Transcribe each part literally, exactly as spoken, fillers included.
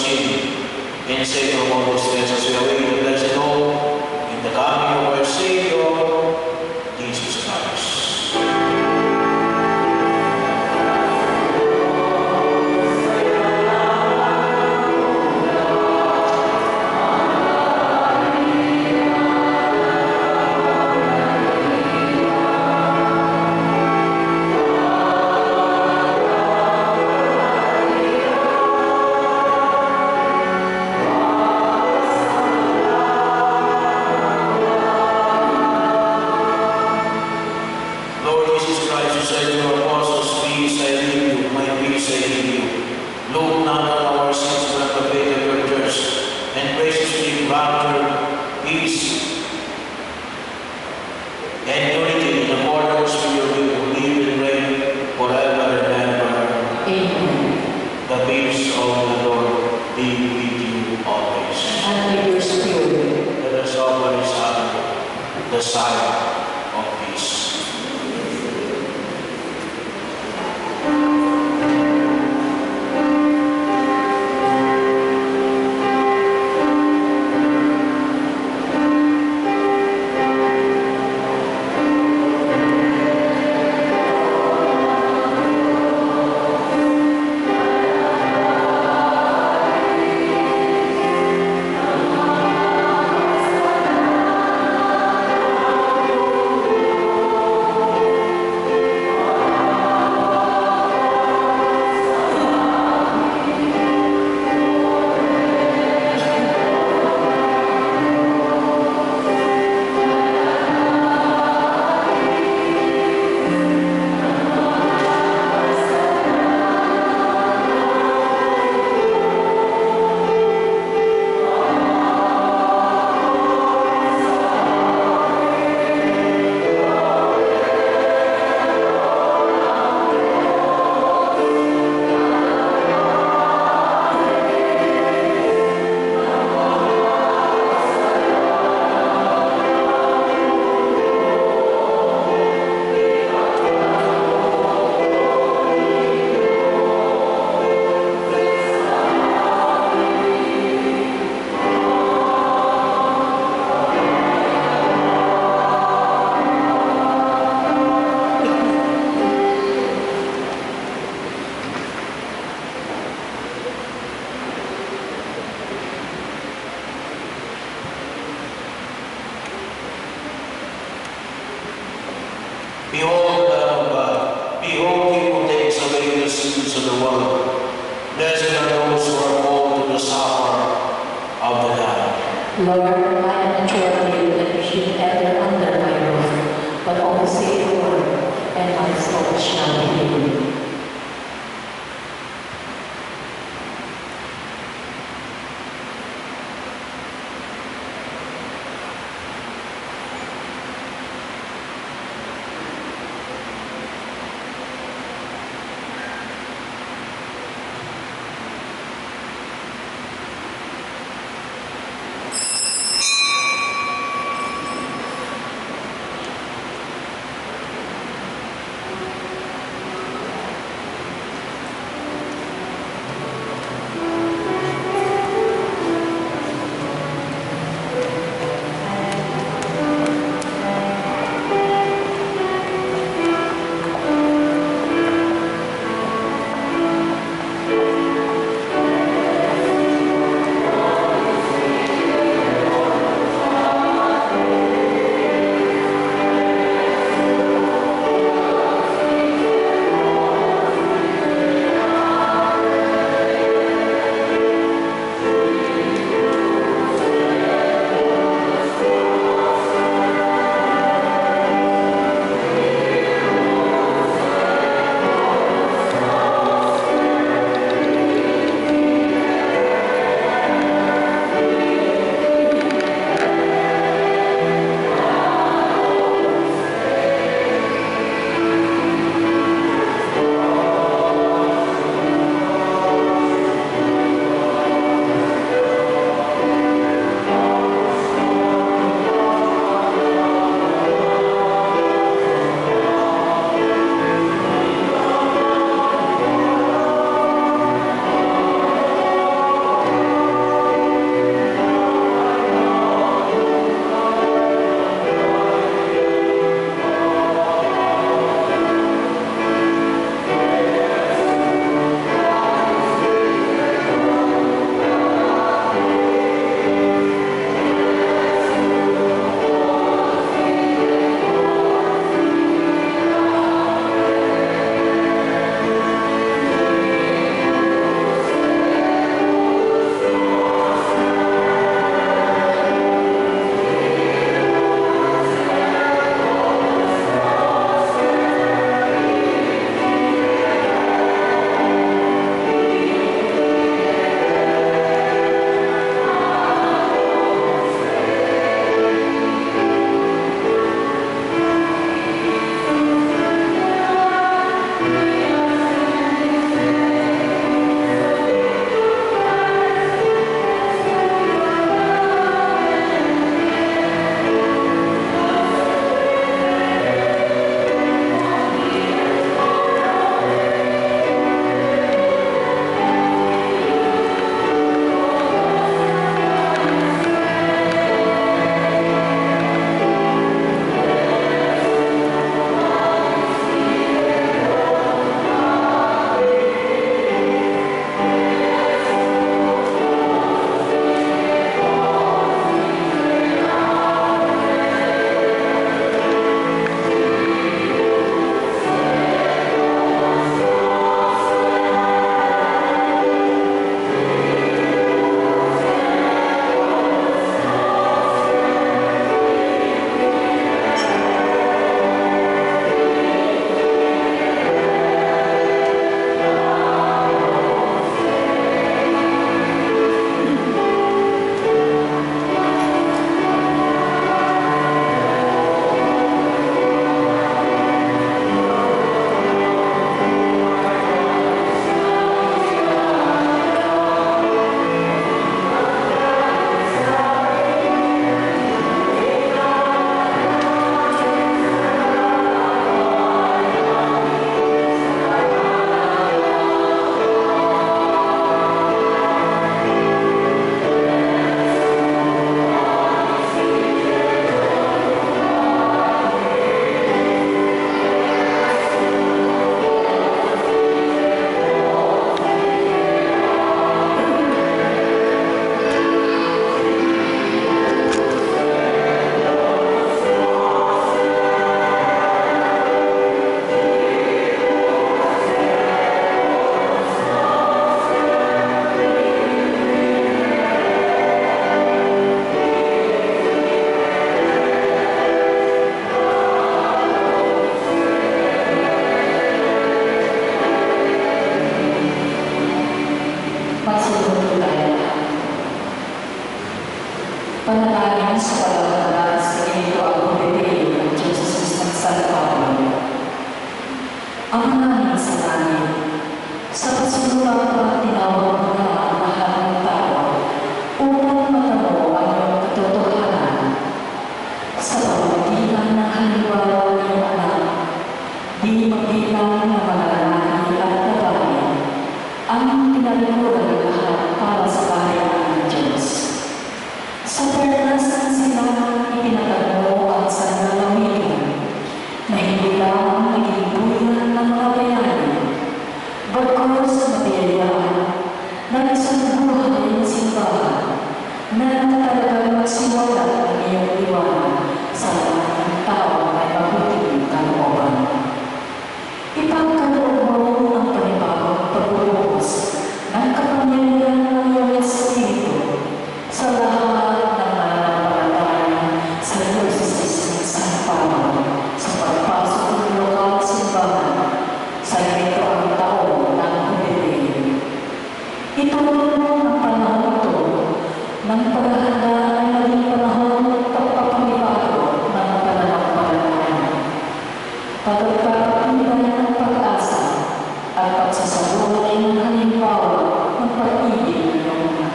sin, and save from all distress as we await the blessed hope in the coming of our Savior, Jesus Christ. Behold the Lamb of God. Behold him who takes away the sins of the world. Blessed are those who are called to the supper of the Lamb. Lord, I am not worthy that you should enter under my roof, but only say the word, and my soul shall be healed. ayon sa pagkakala sa ito ang pumipili ng Diyos ng San Pablo. Ang namin sa langit, sa pasunod pa tinawag mo na ang lahat ng tao upang matamo ang iyong katotohanan. Sa pamamagitan ng halimbawa ng iyong anak, di mabilang na mga lalaki at babae ang pinalikuran ng lahat para sa kahayaan ng Diyos. Sa pernasan sila ipinatagmo ang sanlalawigan na hindi lang naging buyan ng mga bayani, bagkos mabiyayaan ng isang buhay ng simbahan na talagang magsiwala ng iyong liwanag sa lahat ng tao ay mabuting kalooban. Ipagkaloob mo ang panibagong pagbubuhos ng kapangyarihan ng iyong Espiritu sa lahat ng mananampalataya sa Diocese ng San Pablo sa pagpasok ng lokal simbahan sa ito ang taon ng Jubileo. Ituloy mo ang panahon ito ng paghahanda ay maging panahon ng pagpapanibago ng pananampalataya. Pagpapakinggan ng pag-asa at pagsasabuhay ng halimbawa ng pag-ibig ng iyong anak.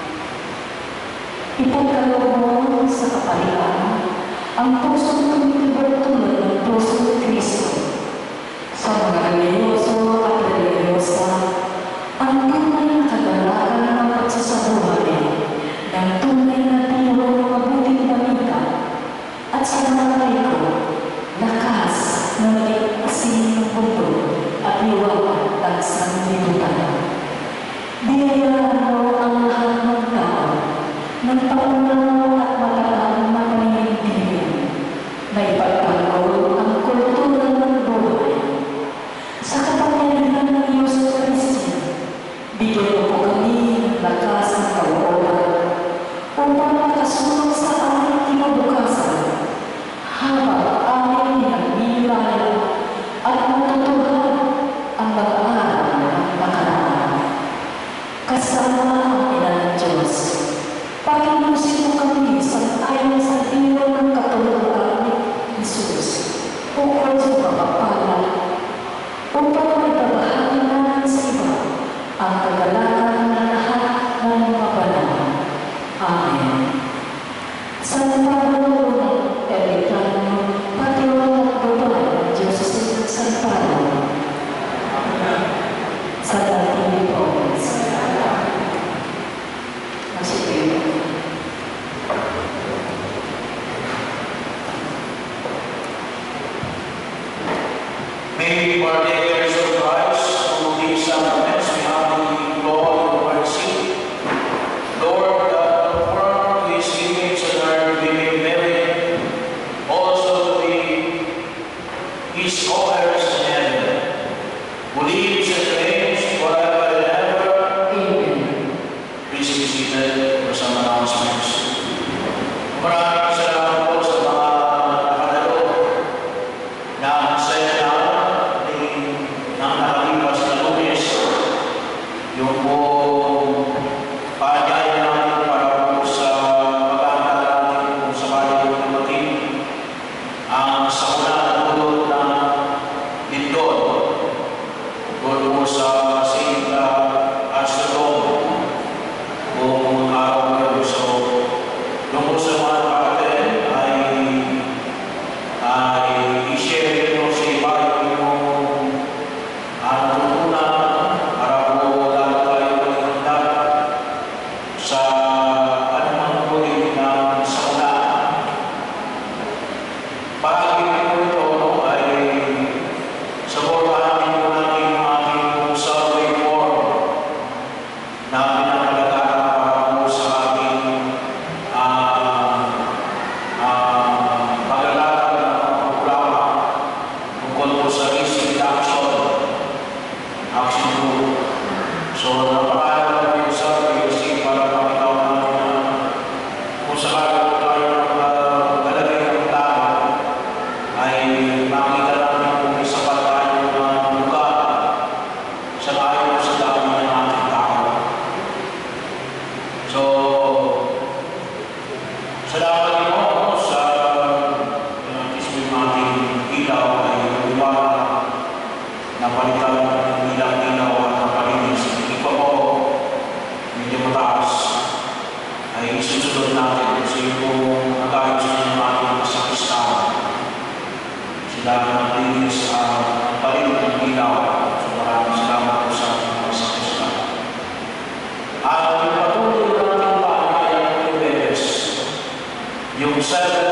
Ipagkaloob mo sa kapalian ang pusong tumitibag tulad ng puso ni Kristo. Sa mga reliyoso at reliyosa, ang tunay na kagalakan ng pagsasabuhay ng tunay na tiro ng mabuting balita at sa mga laiko, lakas na maging asin ng mundo at liwanag ng sanlibutan. Biyayaan mo ang lahat ng tao ng paunaw at matagal na paninindigan na Salamat din po sa uh, kismimating ilaw ay umaga na palitan ng ilang-ilaw at napalinis. Hindi pa po medyo mataas ay isusunod natin kasi yung nag-ayos ng ating kasakistahan. Sila naglinis ang palit ng ilaw. So maraming salamat po sa ating kasakistahan. At yung patuloy natin pa ay ang Pebes, yung seven